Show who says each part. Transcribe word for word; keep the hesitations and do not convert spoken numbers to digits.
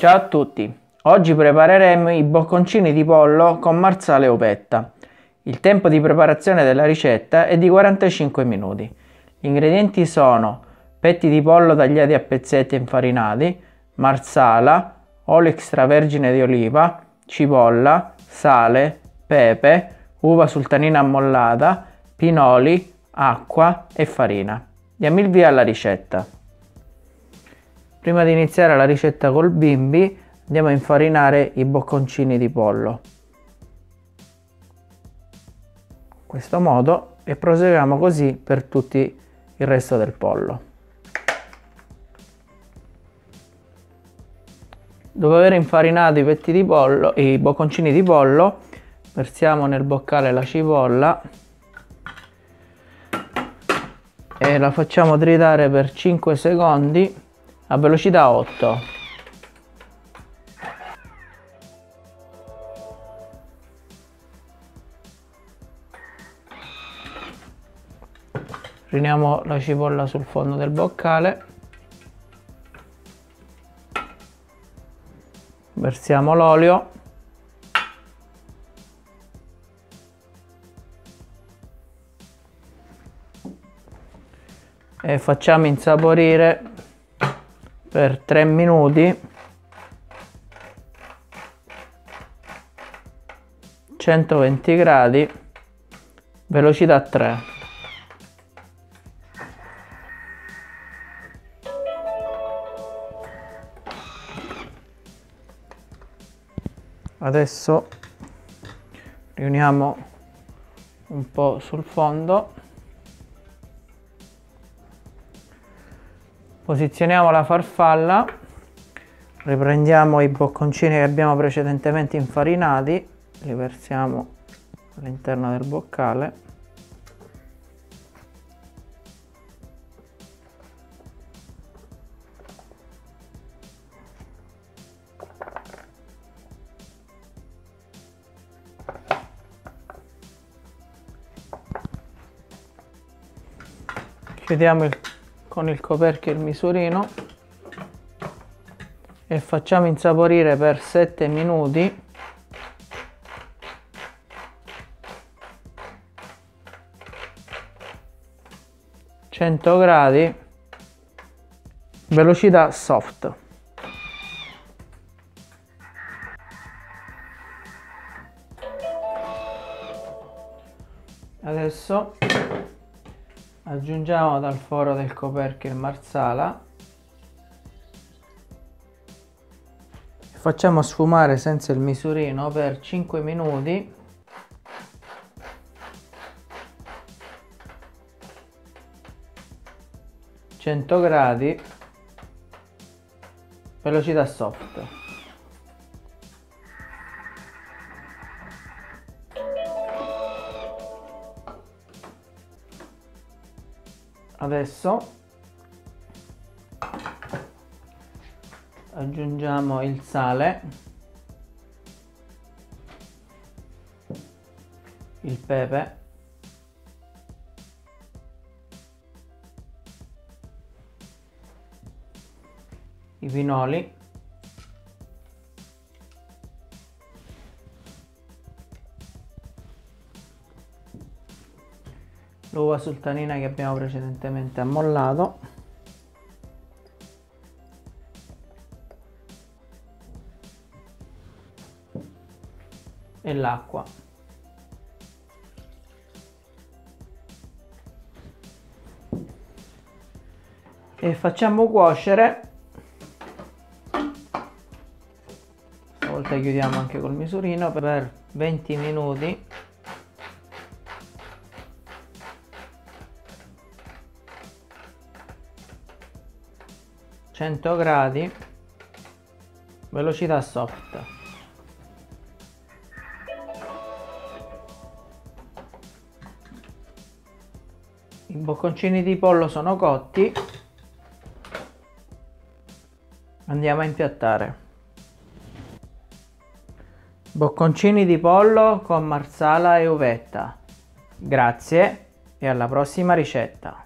Speaker 1: Ciao a tutti, oggi prepareremo i bocconcini di pollo con marsala e uvetta. Il tempo di preparazione della ricetta è di quarantacinque minuti. Gli ingredienti sono petti di pollo tagliati a pezzetti e infarinati, marsala, olio extravergine di oliva, cipolla, sale, pepe, uva sultanina ammollata, pinoli, acqua e farina. Diamo il via alla ricetta. Prima di iniziare la ricetta col bimbi andiamo a infarinare i bocconcini di pollo in questo modo e proseguiamo così per tutto il resto del pollo. Dopo aver infarinato i petti di pollo, i bocconcini di pollo, versiamo nel boccale la cipolla e la facciamo tritare per cinque secondi a velocità otto. Riuniamo la cipolla sul fondo del boccale, versiamo l'olio e facciamo insaporire per tre minuti, centoventi gradi, velocità tre. Adesso riuniamo un po' sul fondo. Posizioniamo la farfalla, riprendiamo i bocconcini che abbiamo precedentemente infarinati, li versiamo all'interno del boccale chiudiamo il con il coperchio e il misurino e facciamo insaporire per sette minuti, cento gradi, velocità soft. Adesso aggiungiamo dal foro del coperchio il marsala e facciamo sfumare senza il misurino per cinque minuti, cento gradi, velocità soft. Adesso aggiungiamo il sale, il pepe, i pinoli, l'uva sultanina che abbiamo precedentemente ammollato e l'acqua. E facciamo cuocere, stavolta chiudiamo anche col misurino, per venti minuti. cento gradi, velocità soft. I bocconcini di pollo sono cotti, andiamo a impiattare. Bocconcini di pollo con marsala e uvetta. Grazie e alla prossima ricetta.